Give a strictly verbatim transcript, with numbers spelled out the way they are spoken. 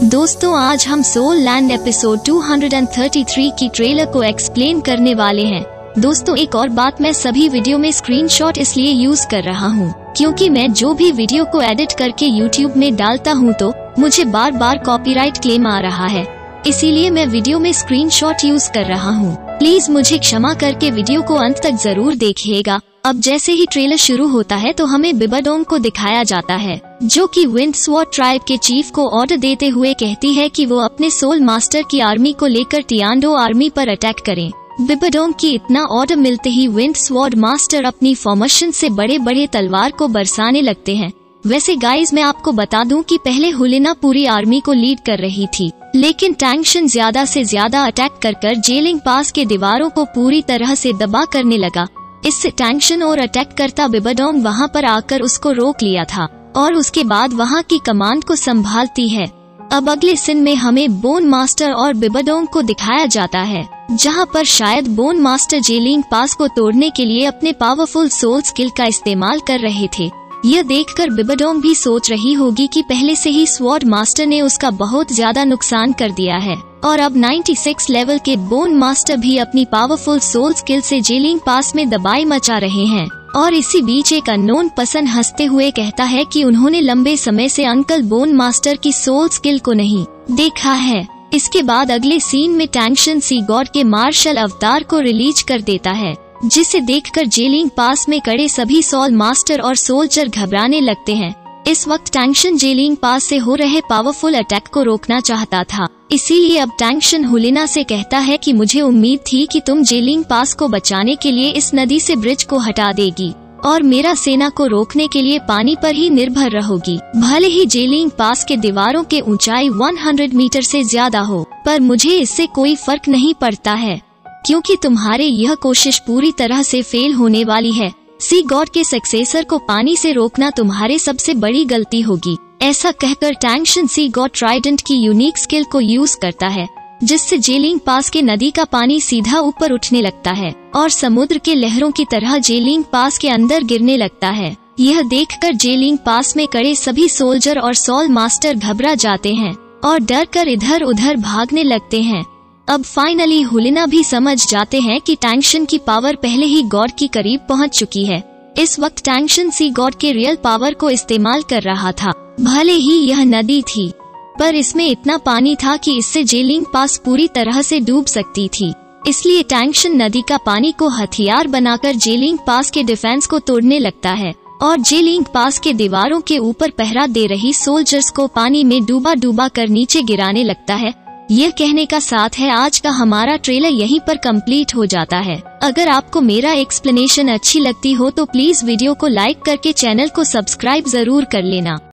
दोस्तों आज हम सोल लैंड एपिसोड दो सौ तैंतीस की ट्रेलर को एक्सप्लेन करने वाले हैं। दोस्तों एक और बात, मैं सभी वीडियो में स्क्रीनशॉट इसलिए यूज कर रहा हूँ क्योंकि मैं जो भी वीडियो को एडिट करके यूट्यूब में डालता हूँ तो मुझे बार बार कॉपीराइट क्लेम आ रहा है, इसीलिए मैं वीडियो में स्क्रीनशॉट यूज कर रहा हूँ। प्लीज मुझे क्षमा करके वीडियो को अंत तक जरूर देखिएगा। अब जैसे ही ट्रेलर शुरू होता है तो हमें बिबाडोंग को दिखाया जाता है, जो कि विंडस्वॉर्ड ट्राइब के चीफ को ऑर्डर देते हुए कहती है कि वो अपने सोल मास्टर की आर्मी को लेकर टियांडो आर्मी पर अटैक करें। बिबाडोंग की इतना ऑर्डर मिलते ही विंडस्वॉर्ड मास्टर अपनी फॉर्मेशन से बड़े बड़े तलवार को बरसाने लगते हैं। वैसे गाइज मैं आपको बता दूं कि पहले हुलिना पूरी आर्मी को लीड कर रही थी, लेकिन टैंक्शन ज्यादा से ज्यादा अटैक कर कर जेलिंग पास के दीवारों को पूरी तरह से दबा करने लगा। इससे टैंक्शन और अटैक करता बिबाडोंग वहां पर आकर उसको रोक लिया था और उसके बाद वहां की कमांड को संभालती है। अब अगले सीन में हमें बोन मास्टर और बिबाडोंग को दिखाया जाता है, जहां पर शायद बोन मास्टर जेलिंग पास को तोड़ने के लिए अपने पावरफुल सोल स्किल का इस्तेमाल कर रहे थे। यह देखकर बिबाडोंग भी सोच रही होगी कि पहले से ही स्वॉर्ड मास्टर ने उसका बहुत ज्यादा नुकसान कर दिया है और अब छियानवे लेवल के बोन मास्टर भी अपनी पावरफुल सोल स्किल से जेलिंग पास में दबाई मचा रहे हैं। और इसी बीच एक अननोन पर्सन हंसते हुए कहता है कि उन्होंने लंबे समय से अंकल बोन मास्टर की सोल स्किल को नहीं देखा है। इसके बाद अगले सीन में टैंक्शन सी गॉड के मार्शल अवतार को रिलीज कर देता है, जिसे देखकर जेलिंग पास में खड़े सभी सोल मास्टर और सोल्जर घबराने लगते हैं। इस वक्त टैंक्शन जेलिंग पास से हो रहे पावरफुल अटैक को रोकना चाहता था, इसीलिए अब टैंक्शन हुलिना से कहता है कि मुझे उम्मीद थी कि तुम जेलिंग पास को बचाने के लिए इस नदी से ब्रिज को हटा देगी और मेरा सेना को रोकने के लिए पानी पर ही निर्भर रहोगी। भले ही जेलिंग पास के दीवारों के ऊंचाई सौ मीटर से ज्यादा हो, पर मुझे इससे कोई फर्क नहीं पड़ता है क्योंकि तुम्हारे यह कोशिश पूरी तरह से फेल होने वाली है। सी गॉड के सक्सेसर को पानी से रोकना तुम्हारे सबसे बड़ी गलती होगी। ऐसा कहकर टैंक्शन सी गॉड ट्राइडेंट की यूनिक स्किल को यूज करता है, जिससे जेलिंग पास के नदी का पानी सीधा ऊपर उठने लगता है और समुद्र के लहरों की तरह जेलिंग पास के अंदर गिरने लगता है। यह देखकर जेलिंग पास में खड़े सभी सोल्जर और सोल मास्टर घबरा जाते हैं और डर कर इधर उधर भागने लगते हैं। अब फाइनली हुलिना भी समझ जाते हैं कि टैंक्शन की पावर पहले ही गॉड की करीब पहुंच चुकी है। इस वक्त टैंक्शन सी गॉड के रियल पावर को इस्तेमाल कर रहा था। भले ही यह नदी थी, पर इसमें इतना पानी था कि इससे जेलिंग पास पूरी तरह से डूब सकती थी। इसलिए टैंक्शन नदी का पानी को हथियार बनाकर जेलिंग पास के डिफेंस को तोड़ने लगता है और जेलिंग पास के दीवारों के ऊपर पहरा दे रही सोल्जर्स को पानी में डूबा डूबा कर नीचे गिराने लगता है। यह कहने का साथ है आज का हमारा ट्रेलर यहीं पर कंप्लीट हो जाता है। अगर आपको मेरा एक्सप्लेनेशन अच्छी लगती हो तो प्लीज वीडियो को लाइक करके चैनल को सब्सक्राइब जरूर कर लेना।